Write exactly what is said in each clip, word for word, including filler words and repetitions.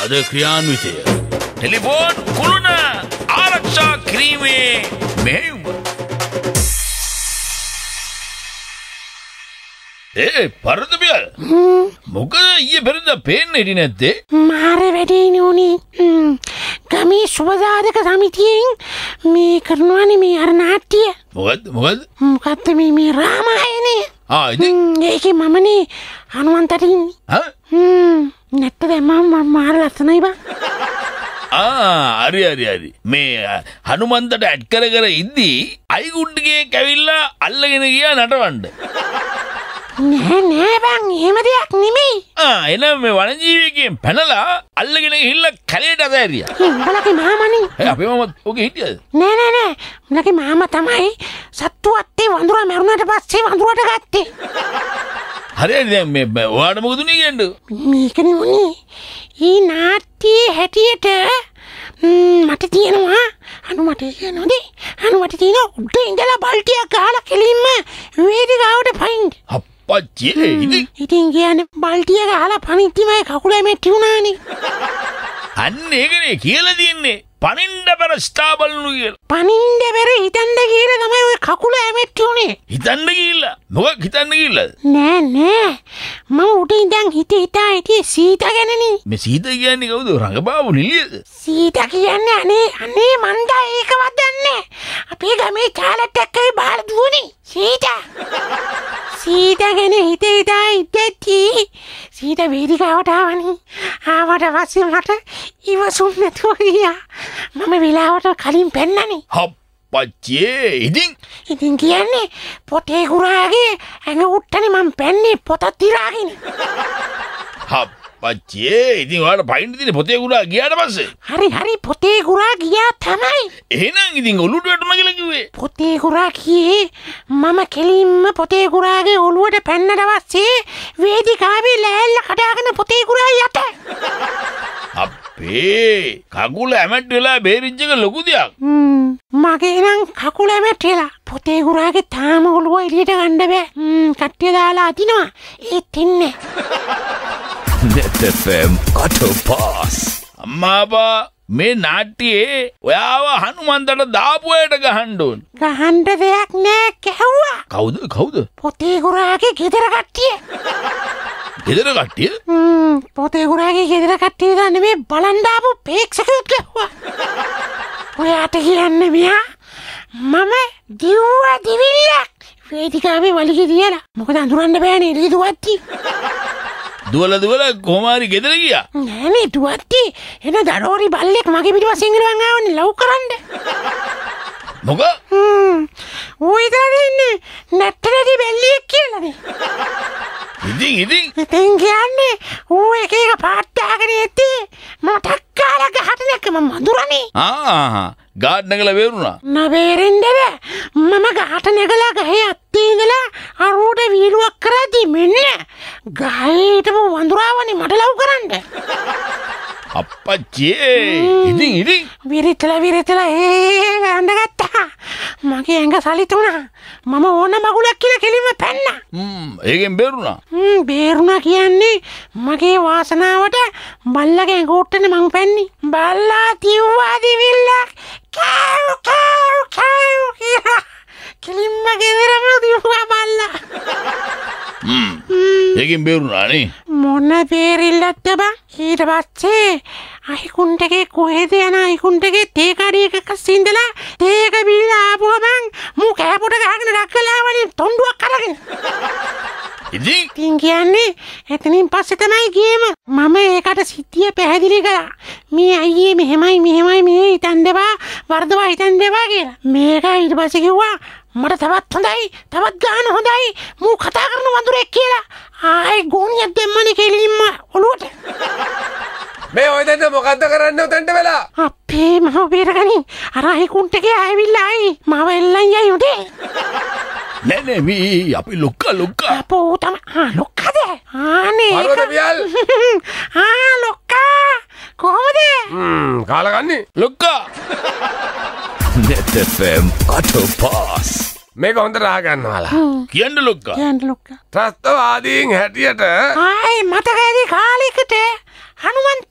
අද ක්‍රියාන්විතය. ටෙලිෆෝන් කුළුණ ආරක්ෂා කිරීමේ මෙහෙයුම. ඒ පරදපියල් මොකද ඊයේ පෙරේද පේන්නේ හිටියේ නැත්තේ? මාර වැඩේ නුනේ. ගමේ සුබසාධක සමිතියෙන් මේ කරනවානේ මේ අර නාට්‍ය. මොකද්ද මොකද්ද? මොකද්ද මේ මේ රාමායනේ? ආ ඉතින් ඒකේ මමනේ හනුමන්තට ඉන්නේ. හා? හ්ම් නැත්තද මම මාර ලස්සනයි බං. ආ හරි හරි හරි. මේ හනුමන්තට ඇඩ් කර කර ඉද්දී අයිගුඩ්ගේ කැවිල්ලා අල්ලගෙන ගියා නටවන්න. නෑ නෑ බං එහෙම දෙයක් නෙමෙයි. ආ එනම් මේ වනජීවිකයෙන් පැනලා අල්ලගෙන ගිහිල්ලා කැලේට අතෑරියා. උඹලගේ මාමනේ. ඒ අපේ මාමත් ඔගේ හිටියද? නෑ නෑ නෑ. උඹලගේ මාමා තමයි සත්තු අත්තේ වඳුරා මැරුණාට පස්සේ වඳුරට ගත්තේ. හරියට දැන් මේ ඔයාට මොකද උනේ කියන්නේ? මේකනේ උනේ. ඊ නාට්‍යයේ හැටියට මට තියෙනවා අනුමට කියනෝනේ අනුමට තියෙන උඩ ඉඳලා බල්ටියක් ගහලා කෙලින්ම වේදිකාවට පයින්. අප්පච්චි ඉතින් ඉතින් කියන්නේ බල්ටිය ගහලා පනිද්දිමයි කකුලේ මෙට්ටි උනානේ. අන්න ඒකනේ කියලා තියන්නේ. පනින්න බර ස්ථාබල්නු කියලා. පනින්න බර හිතන්න කියලා තමයි ඔය කකුල ඇමෙට්ටි උනේ. හිතන්න ගිහිල්ලා. මොකක් හිතන්න ගිහිල්ලාද? නෑ නෑ. මම උඩ ඉඳන් හිතේ හිතා හිටියේ සීතා ගැනනේ. මේ සීතා කියන්නේ කවුද? රඟපාපු නිලියද? සීතා කියන්නේ අනේ අනේ මන්දා ඒකවත් දන්නේ. අපේ ගමේ චාලට් එක්කයි බාල දුවනේ. සීතා. සීතා ගැන හිතේ හිතා ඉද්දි සීතා වේදිකාවට ආවනේ. ආවට පස්සේ මට ඉවසුම් නැතුව ගියා. මම වෙලාවට කලින් පෙන්නනේ. හප්පච්චේ ඉතින් ඉතින් කියන්නේ පොතේ ගුරාගේ ඇඟ උට්ටනේ මම පෙන්නේ පොත තිරාගෙන. හප්පච්චේ ඉතින් ඔයාලා පයින් දිනේ පොතේ ගුරා ගියාට පස්සේ හරි හරි පොතේ ගුරා ගියා තමයි. එහෙනම් ඉතින් ඔලුවට වැටුණා කියලා කිව්වේ. පොතේ ගුරා කියේ මම කෙලින්ම පොතේ ගුරාගේ ඔලුවට පැන්නට පස්සේ වේදිකාවේ ලෑල්ල කඩාගෙන පොතේ ගුරා යට. අපේ කකුල ඇමට් වෙලා බේරිච්ච එක ලොකු දෙයක්. හ්ම් මගේ නම් කකුල ඇමට් වෙලා පොතේ ගුරාගේ තාම ඔලුව එළියට ගන්න බෑ. හ්ම් කට්ටිය දාලා අදිනවා. ඒත් ඉන්නේ. net f m Autopass. අම්මා බා මේ නාට්‍යයේ ඔයාව හනුමන්තට දාපු අයට ගහන්න ඕන. ගහන්න දෙයක් නෑ කැවුවා. කවුද කවුද? පොතේ ගුරාගේ ගෙදර කට්ටිය. ගෙදර කට්ටිය? හ්ම් පොතේ ගුරාගේ ගෙදර කට්ටිය දන්නේ මේ බලන් දාපු ප්‍රේක්ෂකයෝ ගැහුවා. ඔයාට කියන්නේ මෙයා මම දිව්වා දිවිල්ලක් වේදිකාවේ වලිගේ තියලා. මොකද අඳුරන්න බෑනේ එළිය දුවත්ටි. දුවලා දුවලා කොමාරි ගෙදර ගියා. නෑනේ දුවත්ටි එන දඩෝරි බල්ලෙක් මගේ පිටිපස්සෙන් ඉරවන් ආවනේ ලව් කරන්න. මොකද? හ්ම් ඔය ඉතින් ඉන්නේ නැට්ටලේ බැල්ලියෙක් කියලානේ. ඉතින් ඉතින් ඉතින් කියන්නේ ඌ එක එක පාත් දාගෙන ඉද්දී මම ටක්කාලා ගහට නැක්ක මම අඳුරන්නේ. ආහා ගාඩ් නගලා වේරුණා. නබේරෙන්දද මම ගහට නැගලා ගහේ අත්තේ ඉඳලා අරුවට වීලුවක් කරද්දි මෙන්න ගහේ හිටපු වඳුරාවනේ මට ලව් කරන්න. අප්පච්චේ ඉතින් ඉතින් විරිතලා විරිතලා ඒ ගන්න ගත්තා. මගේ ඇඟ සලිතුණා. මම ඕන මගුලක් කියලා කෙලින්ම පැන්නා. හ්ම් ඒකෙන් බේරුණා. හ්ම් බේරුණා කියන්නේ මගේ වාසනාවට බල්ලගේ ඇඟ උට්ටනේ මං පැන්නේ. බල්ලා තිව්වා දිවිල්ලක් කෑව් කෑව් කෑව් කියලා කෙලින්ම ගෙදරම තිව්වා බල්ලා. හ්ම් ඒකෙන් බේරුණා නේ. මොන බේරිල්ලක්ද බං? ඊට පස්සේ අයිකුන්ටගේ කොහෙද යන අයිකුන්ටගේ තේ කඩියක සින්දලා තේක බීලා ආපුවා බං මූ කෑපොට ගහගෙන රක්කලා වනේ තොණ්ඩුවක් අරගෙන. ඉතින් ඉතින් කියන්නේ එතනින් පස්සේ තමයි ගියේම මම ඒකට සිද්ධිය පැහැදිලි කළා. මේ අයියේ මෙහෙමයි මෙහෙමයි මේ හිතන්න එපා වර්ධවා හිතන්න එපා කියලා. මේක ඊට පස්සේ කිව්වා මට තවත් හොඳයි තවත් ගාන හොඳයි මූ කතා කරන වඳුරෙක් කියලා. ආයි ගෝණියක් දෙම්මනේ කෙලින්ම ඔලුවට. මේ ඔය දෙන්න මොකද්ද කරන්නේ උතන්ට වෙලා? අපේ මම බේරගනි. අර අයිකුන්ටගේ ආවිල්ලා ආයි මාව එල්ලන් යයි උදේ. නෑ නෑ මේ අපි ලොක්කා ලොක්කා. අපෝ තම ආ ලොක්කාද? ආනේ පර්වතපියල්. ආ ලොක්කා කොහොමද? හ්ම් කාලා ගන්නේ. ලොක්කා. net f m Autopass. මේක හොඳට අහගන්නවලා. කියන්න ලොක්කා. කියන්න ලොක්කා. ත්‍රස්තවාදීන් හැටියට ආයි මතකයි කාලෙකට හනුමන්තාගේ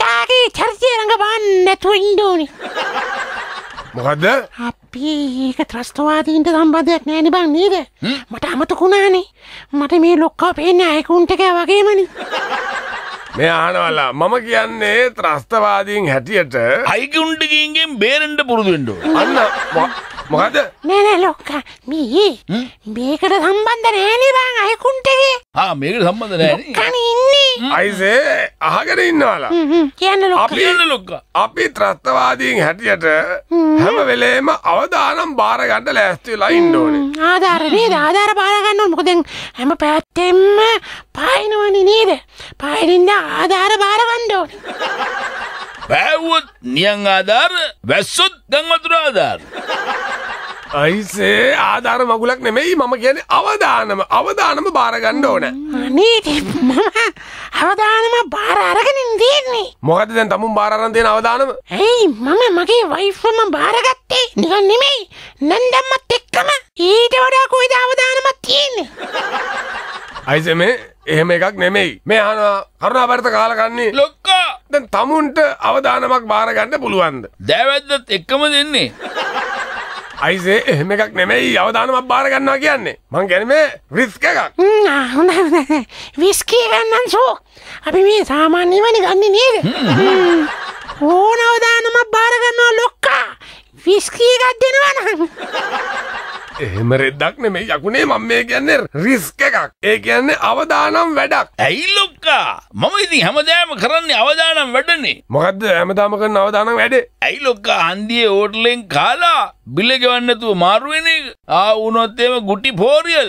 අපේ චරිතය රඟපාන්න නැතුව ඉන්න ඕනේ. මොකද්ද? අපි ඒක ත්‍රස්තවාදීන්ට සම්බන්ධයක් නෑනේ බං නේද? මට අමතකුණානේ. මට මේ ලොක්කා පේන්නේ අයකුන්ට එක වගේමනේ. මේ අහනවලා මම කියන්නේ ත්‍රස්තවාදීන් හැටියට අයිකුන්ටකින්ගෙන් බේරෙන්ට පුරුදු වෙන්න ඕන. අන්න මොකද? නෑ නෑ ලොක්කා මේ මේකට සම්බන්ධ නෑනේ බං අයකුන්ටගේ. ආ මේකට සම්බන්ධ නෑනේ. කණි ඉන්නේ. අයිසේ අහගෙන ඉන්නවලා. කියන්න ලොක්කා. අපි කියන්න ලොක්කා. අපි ත්‍රස්තවාදීන් හැටියට හැම වෙලේම අවදානම් බාර ගන්න ලෑස්ති වෙලා ඉන්න ඕනේ. ආධාර නේද? ආධාර බාර ගන්න ඕනේ. මොකද දැන් හැම පැත්තෙම පායනවනේ නේද? පායනින්න ආධාර බාර ගන්න ඕනේ. බෑවුවොත් නියන් ආධාර, වැස්සොත් ගම් වතුර ආධාර. අයිසේ ආධාර මගුලක් නෙමෙයි මම කියන්නේ අවදානම අවදානම බාර ගන්න ඕනේ. නේද? මම අවදානම බාර අරගෙන ඉන්නේ. මොකද දැන් තමුන් බාර අරන් තියෙන අවදානම? ඇයි මම මගේ වයිෆ්ම බාරගත්තේ නිකන් නෙමෙයි නන්දම්මත් එක්කම ඊට වඩා කොයිද අවදානමක් තියෙන්නේ. අයිසේ මේ එහෙම එකක් නෙමෙයි. මේ අහනවා කරුණාබරත කාලා කන්නේ. ලොක්කා දැන් තමුන්ට අවදානමක් බාර ගන්න පුළුවන්ද? දෑවැද්දත් එක්කම දෙන්නේ. අයිසේ එහෙම එකක් නෙමෙයි අවදානමක් බාර ගන්නවා කියන්නේ. මං කියන්නේ මේ රිස්ක් එකක්. හොඳයි හොඳයි. විස්කි ගන්නන් සෝ. අපි මේ සාමාන්‍යවනේ ගන්නේ නේද? ඕන අවදානමක් බාර ගන්නවා ලොක්කා. විස්කි එකක් දෙනවා නම්. එහෙම රෙද්දක් නෙමෙයි යකුනේ මම මේ කියන්නේ රිස්ක් එකක්. ඒ කියන්නේ අවදානම් වැඩක්. ඇයි ලොක්කා? මම ඉතින් හැමදාම කරන්නේ අවදානම් වැඩනේ. මොකද්ද හැමදාම කරන අවදානම් වැඩේ? ඇයි ලොක්කා හන්දියේ හෝටලෙන් කාලා බිල ගෙවන්න නැතුව මාරු වෙන එක? ආ වුණොත් එම ගුටි ෆෝරියල්.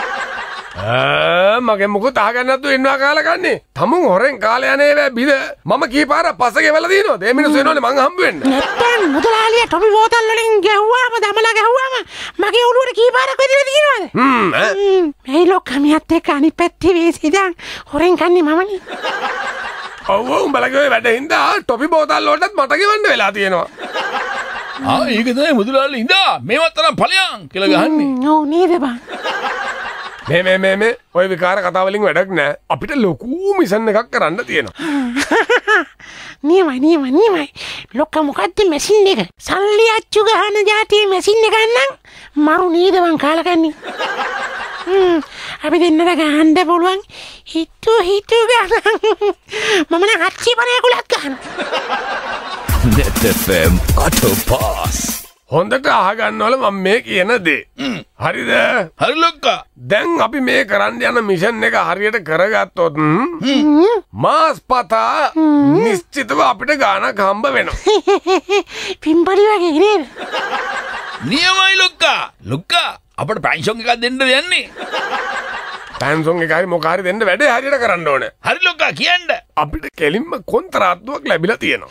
ආ මගේ මොකද අහගන්න නැතුව ඉන්නවා කාලා කන්නේ. තමුන් හොරෙන් කාලා යන්නේ වේ බිල. මම කීපාරක් පස්ස ගෙවලා දිනවද? මේ මිනිස්සු එනෝනේ මං හම්බ වෙන්න. නැත්තම් මුදලාලිය ටොපි බෝතල් වලින් ගැහුවාම දමලා ගැහුවාම මගේ ඔළුවට කීපාරක් වෙදිලා තියෙනවද? හ්ම් ඈ මේ ලොක්කා මියත් එක්ක අනිත් පැත්තේ වේසිදන් හොරෙන් කන්නේ මමනේ. ඔව් ඔව් උඹලගේ ඔය වැඩ හින්දා ටොපි බෝතල් වලටත් මට ගෙවන්න වෙලා තියෙනවා. ආ ඒක තමයි මුදලාලි ඉඳා මේවත් තරම් ඵලයන් කියලා ගහන්නේ. ඔව් නේද බං? මේ මේ මේ මේ ඔය විකාර කතා වලින් වැඩක් නෑ. අපිට ලොකු මිෂන් එකක් කරන්න තියෙනවා. නියමයි නියමයි නියමයි. ලොක්කා මොකද්ද මැෂින් එක? සල්ලි අච්චු ගහන જાතිය මැෂින් එක ගන්නම් මරු නේද බං කාලා කන්නේ. හ්ම් අපි දෙන්නට ගහන්න පුළුවන් හිතු හිතු ගන්න. මම නම් අච්චි පරේ කුලක් ගන්නවා. net f m auto pass. හොඳට අහගන්නවල මම මේ කියන දේ. හරිද? හරි ලොක්කා. දැන් අපි මේ කරන්න යන මිෂන් එක හරියට කරගත්තොත් මාස් පතා නිශ්චිතව අපිට ගාණක් හම්බ වෙනවා. පිම්පඩි වගේ නේද? නියමයි ලොක්කා. ලොක්කා අපට පැන්ෂන් එකක් දෙන්න දෙන්නේ. පැන්සොන් එකයි මොකාරි දෙන්න වැඩේ හරියට කරන්න ඕනේ. හරි ලොක්කා කියන්න. අපිට කෙලින්ම කොන්ත්‍රාත්තුවක් ලැබිලා තියෙනවා.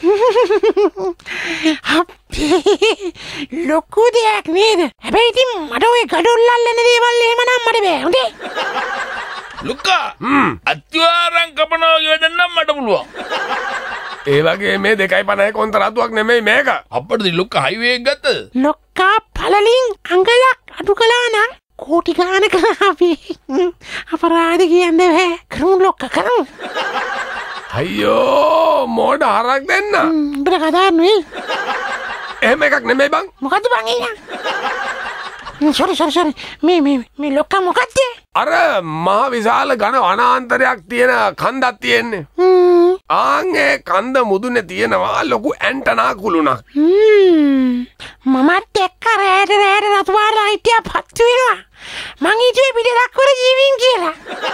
අපේ ලොකු දෙයක් නේද? හැබැයි ඉතින් මට ඔය ගඩොල් අල්ලන දේවල් එහෙම නම් මට බෑ. හොඳේ. ලොක්කා අත්වාරං කපනවා වගේ නම් මට පුළුවන්. ඒ වගේ මේ දෙකයි පනහේ කොන්ත්‍රාත්තුවක් නෙමෙයි මේක. අපිට ලොක්කා හයිවේ එක ගත්තද? ලොක්කා පළලින් අංගලක් අඩු කළා නම් කෝටි ගානක අපි අපරාධ කියන්න බෑ. කරුණු ලොක්කා කරමු. අයියෝ මෝඩ හරක් දෙන්න. උඹට කතා නෙවෙයි. එහෙම එකක් නෙමෙයි බං. මොකද්ද බං එන්න? Sorry sorry sorry. මේ මේ මේ ලොක්කා මොකද්ද? අර මහ විශාල ඝන වනාන්තරයක් තියෙන කන්දක් තියෙන්නේ. ආන්ගේ කන්ද මුදුනේ තියෙනවා ලොකු ඇන්ටනා කුළුණක්. මමත් එක්ක රෑට රෑට රතුවාලා හිටියා පත්තු වෙනවා. මං හිතුවේ පිටසක්වල ජීවීන් කියලා.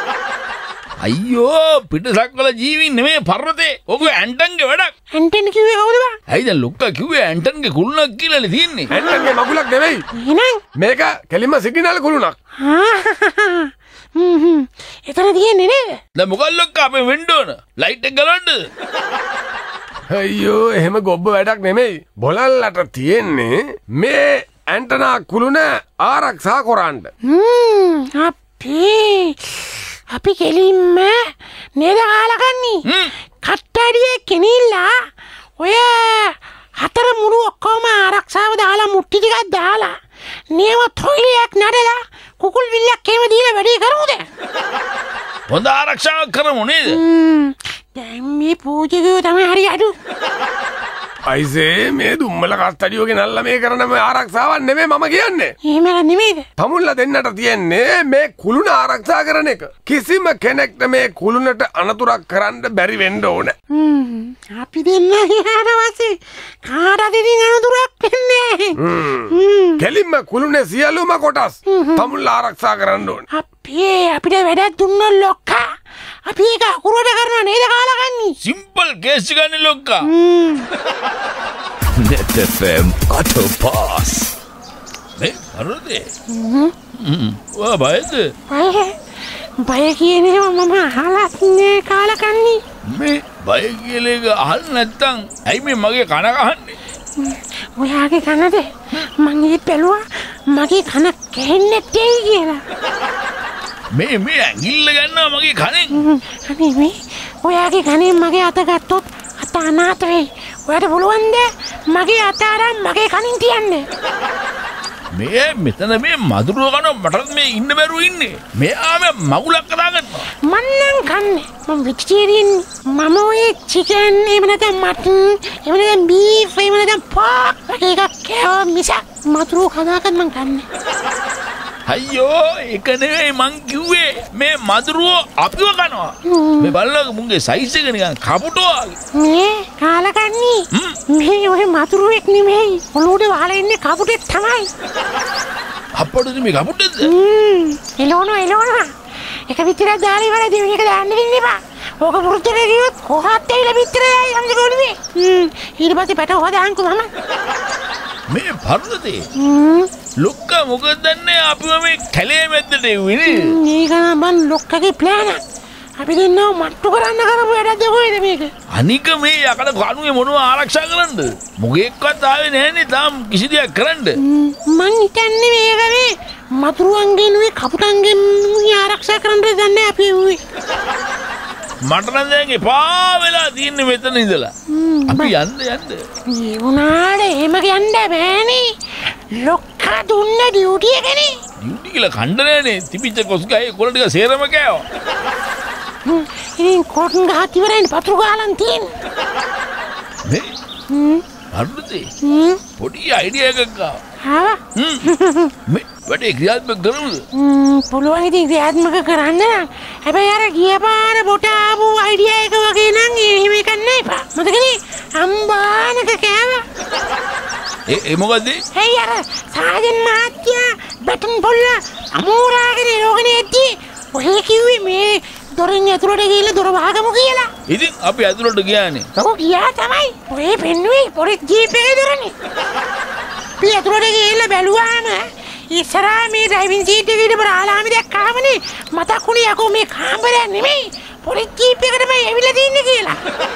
අයියෝ පිටසක්වල ජීවීන් නෙමෙයි පර්වතේ. ඔක ඇන්ටන්ගේ වැඩක්. ඇන්ටන් කිව්වේ කවුද බං? ඇයි දැන් ලොක්කා කිව්වේ ඇන්ටන්ගේ කුළුණක් කියලානේ තියන්නේ. ඇන්ටන්ගේ මගුලක් නෙවෙයි. එහෙනම් මේක කෙලින්ම සිග්නල් කුළුණක්. හ්ම් හ්ම්. එතන තියෙන්නේ නේද? දැන් මොකක්ද ලොක්කා අපි වෙන්න ඕන? ලයිට් එක ගලවන්නද? අයියෝ එහෙම ගොබ්බ වැඩක් නෙමෙයි. බොලල්ලට තියෙන්නේ මේ ඇන්ටනා කුළුණ ආරක්ෂා කරන්න. හ්ම් අපි අපි කෙලින්ම නේද කාලකන්නේ? කට්ටඩියේ කෙනිල්ලා ඔය හතර මුළු ඔක්කොම ආරක්ෂාව දාලා මුට්ටි ටිකක් දාලා නියම තොইলයක් නඩලා කුකුල් විල්ලක් එහෙම දීලා වැඩේ කරමුද? හොඳ ආරක්ෂාවක් කරමු නේද? දැන් මේ පූජකයෝ තමයි හරි අඩු. අයිසේ මේ දුම්මල කස්තඩියෝ ගෙනල්ලා මේ කරන මේ ආරක්ෂාවක් නෙමෙයි මම කියන්නේ. එහෙම නෙමෙයිද? තමුන්ලා දෙන්නට තියෙන්නේ මේ කුළුණ ආරක්ෂා කරන එක. කිසිම කෙනෙක්ට මේ කුළුණට අනතුරක් කරන්න බැරි වෙන්න ඕන. හ්ම්. අපි දෙන්න ගියාට පස්සේ කාටද ඉතින් අනතුරක් වෙන්නේ? හ්ම්. කෙලින්ම කුළුණේ සියලුම කොටස් තමුන්ලා ආරක්ෂා කරන්න ඕන. අපේ අපිට වැඩක් දුන්නොත් ලොක්කා. අපි ඒක අකුරට කරනවා නේද කාලකන්ණි? සිම්පල් කේස් එකක් නේ ලොක්කා. හ්ම්. net f m auto pass මේ අරදේ හ්ම් වා බයද බය බය කියන්නේ මම අහලත් නේ කාලකන්ණි. මේ බය කියලා එක අහන්න නැත්තම් ඇයි මේ මගේ කන කහන්නේ? ඔයාගේ කනද මං ඊත් බැලුවා මගේ කන කැහෙන්නේ නැtei කියලා. මේ මේ ඇඟිල්ල ගන්නවා මගේ කනෙන්. අනේ මේ ඔයාගේ කනෙන් මගේ අත ගත්තොත් අත අනාථ වෙයි. ඔයාට පුළුවන්ද මගේ අත අරන් මගේ කනින් තියන්න? මේ මෙතන මේ මදුරුව කන මට මේ ඉන්න බැරුව ඉන්නේ. මෙයා මේ මගුලක් කතා කරනවා. මං නම් කන්නේ මම වෙජිටේරියන්. මම ඔය චිකන් එහෙම නැත්නම් මටන් එහෙම නැත්නම් බීෆ් එහෙම නැත්නම් පෝක් වගේ එකක් කෑවා මිසක් මදුරුව කදාකත් මං කන්නේ. අයියෝ ඒක නෙවෙයි මං කිව්වේ මේ මදුරුව අපිව කනවා. මේ බල්ලගේ මුංගේ සයිස් එක නිකන් කපුටෝ වගේ. මේ කාලකන්ණි මේ ඔය මදුරුවෙක් නෙමෙයි ඔලුවට වහලා ඉන්නේ කපුටෙක් තමයි. අප්පඩුද මේ කපුටෙක්ද? හ්ම් එළවනවා එළවනවා. එක විතරක් දාලා ඉවරයි දෙවෙනි එක දාන්න දෙන්න එපා. ඕක පුරුද්දට ගියොත් කොහොත් ඇවිල්ලා පිටරයි යන්න ගොළුවේ. හ්ම් ඊට පස්සේ පැට හොදාන්කෝ මම. මේ පරුදේ හ්ම් ලොක්කා මොකද දන්නේ අපිව මේ කැලේ මැද්දට එව්වේ නේ. මේක නම් බන් ලොක්කගේ ප්ලෑන් එක. අපි දෙන්නව මට්ටු කරන්න කරපු වැඩක්ද කොහෙද මේක? අනික මේ යකඩ කණුවේ මොනව ආරක්ෂා කරන්නද? මොකෙක්වත් ආවේ නැහැනේ තාම කිසි දෙයක් කරන්න. මං හිතන්නේ මේක මේ මතුරුවන්ගෙන් වේ කපුටන්ගෙන් ආරක්ෂා කරන්න දන්නේ අපි එව්වේ. මට නම් දැන් එපා වෙලා තින්නේ මෙතන ඉඳලා. අපි යන්න යන්න. ඒ වුණාට එහෙම කියන්න බෑනේ. ලොක්කා දුන්න ඩියුටි එකනේ. ඩියුටි කියලා කණ්ඩ නෑනේ. තිබිච්ච කොස් ගහේ කොළ ටික සේරම කෑවා. ඉතින් කොටන් ගහත් ඉවරයිනේ පතුරු ගහලන් තියෙන්නේ. මේ හ්ම් අරුතේ හ්ම් පොඩි අයිඩියා එකක් ආවා. ආවා. හ්ම් මේ වැඩේ ක්‍රියාත්මක කරමුද? හ්ම් පුළුවන් ඉතින් ක්‍රියාත්මක කරන්න නම්. හැබැයි අර ගිය පාර බොට ආපු අයිඩියා එක වගේ නම් එහෙම එකක් නෑ එපා. මතකනේ අම්බානක කෑවා. ඒ ඒ මොකද? හේ අර සාජන් මහත්තයා බටන් පොල්ල අමෝරාගෙන රෝගනේ ඇද්දි ඔහේ කිව්වේ මේ දොරෙන් ඇතුළට ගිහිල්ලා දොර වහගමු කියලා. ඉතින් අපි ඇතුළට ගියානේ. ඔව් ගියා තමයි. ඔය පෙන්නුවේ පොරේ ජීප් එකේ දොරනේ. අපි ඇතුළට ගිහිල්ලා බැලුවාම ඉස්සරහා මේ ඩ්‍රයිවිං සීට් එකේ ඉඳපු රාලාමි දැක්කාමනේ මතක් වුණේ යකෝ මේ කාමරයක් නෙමෙයි පොරේ ජීප් එකටම ඇවිල්ලා තින්නේ කියලා.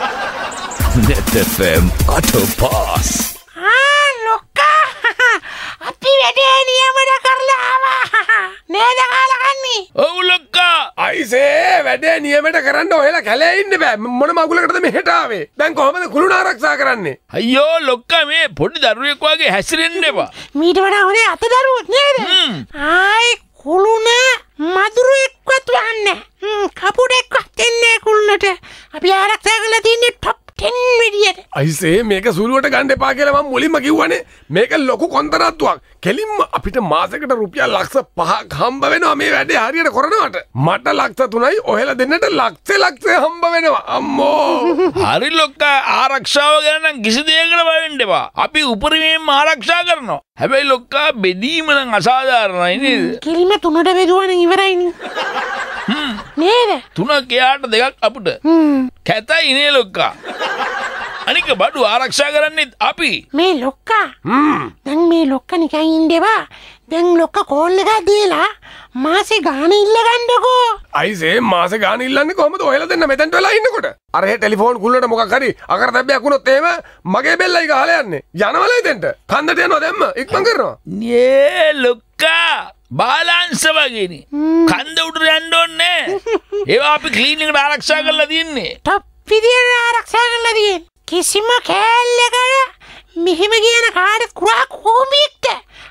net f m auto pass ආ ලොක්කා අපි වැඩේ නියමද කරලා ආවා නේද කාලකන්ණි? ඔව් ලොක්කා. අයිසේ වැඩේ නියමයට කරන්න ඔහෙලා කැලේ ඉන්න බෑ. මොන මගුලකටද මෙහෙට ආවේ? දැන් කොහොමද කුළුණ ආරක්ෂා කරන්නේ? අයියෝ ලොක්කා මේ පොඩි දරුවෙක් වගේ හැසිරෙන්න එපා. මීට වඩා හොඳේ අත දරුවොත් නේද? ආයි කුළුණ මදුරුවෙක්වත් වහන්නේ. හ්ම් කපුටෙක්වත් එන්නේ කුළුණට. අපි ආරක්ෂා කරලා තින්නේ ටොප් ටෙන් විදියට. අයිසේ මේක සුළුවට ගන්න එපා කියලා මම මුලින්ම කිව්වනේ. මේක ලොකු කොන්තරාත්තුවක්. කෙලින්ම අපිට මාසෙකට රුපියල් ලක්ෂ පහක් හම්බ වෙනවා මේ වැඩේ හරියට කරනවට. මට ලක්ෂ තුනයි ඔහෙලා දෙන්නට ලක්ෂ ලක්ෂ හම්බ වෙනවා. අම්මෝ. හරි ලොක්කා ආරක්ෂාව ගැන නම් කිසි දෙයකට බය වෙන්න එපා. අපි උපරිමයෙන්ම ආරක්ෂා කරනවා. හැබැයි ලොක්කා බෙදීම නම් අසාධාරණයි නේද? කිලිම තුනට බෙදුවා නම් ඉවරයිනේ. හ්ම් නේද? තුනක් එයාට දෙකක් අපිට. හ්ම් කැතයි නේ ලොක්කා. අනික බඩු ආරක්ෂා කරන්නෙත් අපි. මේ ලොක්කා හ්ම් දැන් මේ ලොක්කා නිකන් ඉන්නේවා. දැන් ලොක්කා කෝල් එකක් දීලා මාසේ ගාන ඉල්ල ගන්නකෝ. අයිසේ මාසේ ගාන ඉල්ලන්නේ කොහමද ඔහෙලා දෙන්න මෙතනට වෙලා ඉන්නකොට? අර හේ ටෙලිෆෝන් කුල්ලට මොකක් හරි අකරතැබ්බයක් වුණොත් එහෙම මගේ බෙල්ලයි ගහලා යන්නේ. යනවලයි දෙන්න. කන්දට යනවා දැම්ම ඉක්මන් කරනවා. නේ ලොක්කා බාලාංශ වගේනේ. කන්ද උඩට යන්න ඕනේ. ඒවා අපි ක්ලීන් එකට ආරක්ෂා කරලා තියන්නේ. ටොප් විදියට ආරක්ෂා කරලා තියෙන්නේ. කිසිම කෑල්ලකට මෙහෙම කියන කාට කුරා කෝඹියෙක්ට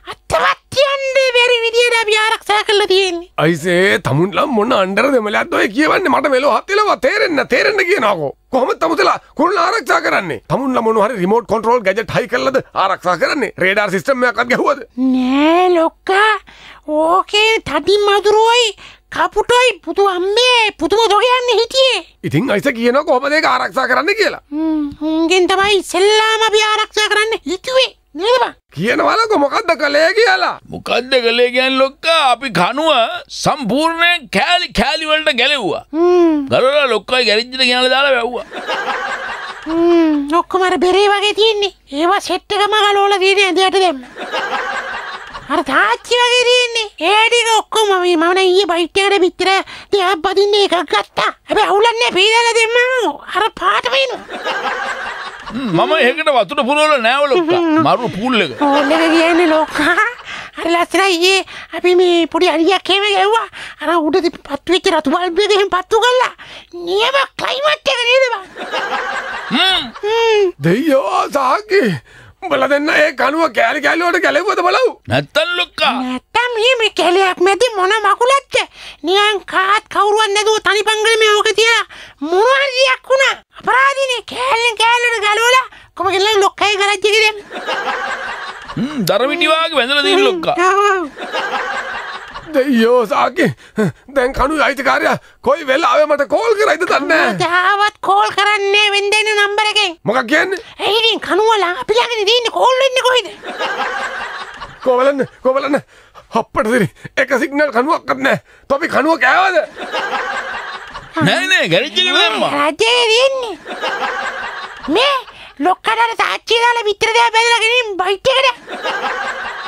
අත්තවත් තියන්නේ බැරි විදියට අපි ආරක්ෂා කරලා තියෙන්නේ. අයිසේ තමුන්ලා මොන අnder දෙමලයක්ද ඔය කියවන්නේ මට මෙලෝ හත්තිලව තේරෙන්න තේරෙන්න කියනකෝ. කොහොමද තමුතලා කුරුල්ලා ආරක්ෂා කරන්නේ? තමුන්ලා මොන හරි රිමෝට් කන්ට්‍රෝල් ගැජට් හයි කරලාද ආරක්ෂා කරන්නේ? රේඩාර් සිස්ටම් එකක්වත් ගැහුවද? නෑ ලොක්කා. ඕකේ තඩි මදුරුවයි කපුටොයි පුතු අම්මේ පුතුම දොගයන්නේ හිටියේ. ඉතින් අයිස කියනවා කොහොමද ඒක ආරක්ෂා කරන්න කියලා. හ්ම් උන්ගෙන් තමයි ඉස්සෙල්ලාම අපි ආරක්ෂා කරන්න හිතුවේ. නේද බං? කියනවලකො මොකද්ද කළේ කියලා. මොකද්ද කළේ කියන්නේ ලොක්කා අපි කනුව සම්පූර්ණයෙන් කෑලි කෑලි වලට ගැලෙව්වා. හ්ම් ගලවලා ලොක්කයි ගැරිජ්ජට ගෙනල්ලා දාලා වැව්වා. හ්ම් ඔක්කොම අර බෙරේ වගේ තියෙන්නේ. ඒවා සෙට් එකම ගලවලා තියෙන්නේ ඇඳයට දැම්ම. අර තාච්චි වගේ තියෙන්නේ. ඒ ටික ඔක්කොම මම නම් ඊයේ බයිට් එකට පිටර තියා බදින්න එකක් ගත්තා. හැබැයි අවුලන්නේ පීදලා දෙන්නම අර පාට වෙනවා. මම ඒකට වතුර පුරවලා නෑව ලොක්කා. මරු පූල් එක. පූල් එක කියන්නේ ලොක්කා. අර ලස්සනයි ඊයේ අපි මේ පොඩි අලියක් එහෙම ගැව්වා. අර උඩ පත්තු වෙච්ච රතු බල්බ් එක එහෙම පත්තු කළා. නියම ක්ලයිමේට් එක නේද බං? හ්ම්. හ්ම්. දෙයියෝ සාකි උඹලා දෙන්න ඒ කනුව කෑලි කෑලි වලට ගැලෙව්වද බලව්? නැත්තම් ලොක්කා. නැත්තම් මේ මේ කැලයක් මැදි මොන මකුලක්ද? නියන් කාත් කවුරුවත් නැතුව තනි පංගලේ මේ ඕක තියලා මොනවා හරියක් වුණා. අපරාධිනේ කෑල්ලෙන් කෑල්ලට ගලවලා කොම ගෙල්ලේ ලොක්කයි ගරජ් එකේ දැම්ම. හ්ම් දරවිටි වාගේ වැඳලා තියෙන ලොක්කා. දෙයියෝ සාකි දැන් කනුවේ අයිතිකාරයා කොයි වෙලාවෙ මට කෝල් කරයිද දන්නේ නැහැ. තාවත් කෝල් කරන්නේ වෙන්දෙන නම්බර එකෙන්. මොකක් කියන්නේ? ඒ ඉතින් කනුවලා අපි ළඟනේ තියෙන්නේ කෝල් වෙන්නේ කොහෙද? කොවලන්න කොවලන්න අප්පට දිරි එක සිග්නල් කනුවක්වත් නැහැ. තොපි කනුව කෑවද? නෑ නෑ ගැරිජ් එකට දැම්මා. රජේ දෙන්නේ. මේ ලොක්කඩට තාච්චි දාලා විතර දෙයක් බැලලා ගෙනින් බයිට් එකට.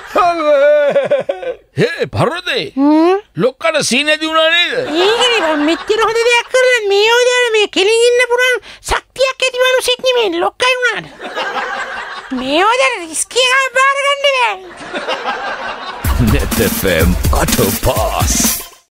හේ පරදේ. හ්ම්. ලොක්කට සීනේදී වුණා නේද? ඒකනේ මම මෙච්චර හොඳ දෙයක් කරලා මේ ඔයදාන මේ කෙලින් ඉන්න පුරාන් ශක්තියක් ඇති මිනිසෙක් නෙමෙයි ලොක්කයි වුණාට. මේ ඔයදාන රිස්ක් එකක් බාර ගන්න බෑ. net f m auto pass